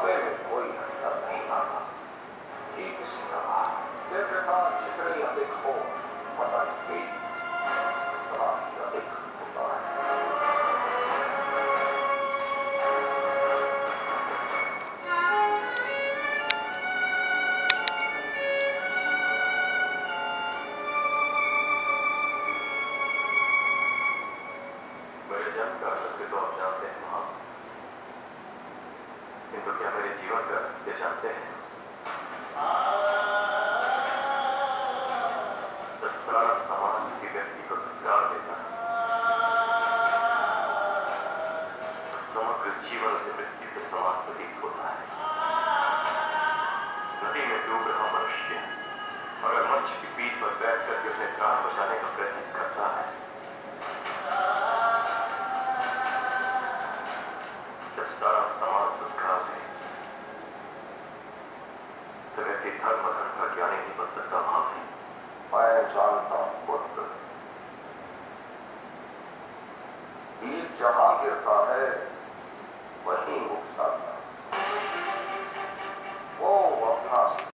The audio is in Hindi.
सौदे में कोई अंतर नहीं आता। ठीक इसी तरह जैसे था जितनी अधिक हो पता ही उतना ही अधिक होता है। मेरे जन्म का रहस्य तो आप जानते हैं महान, किंतु क्या मेरे जीवन का रहस्य जानते हैं? जब सारा समाज किसी व्यक्ति को धिक्कार देता है, समग्र जीवन से मृत्यु के समान प्रतीत होता है। नदी में डूब रहा मनुष्य अगर मंच की पीठ पर बैठ करके अपने प्राण बचाने का प्रयत्न करता है, जब सारा समाज धिक्कार दे, तो व्यक्ति धर्म का ज्ञानी नहीं बन सकता। भाव मैं जानता पुत्र, हीर जहां गिरता है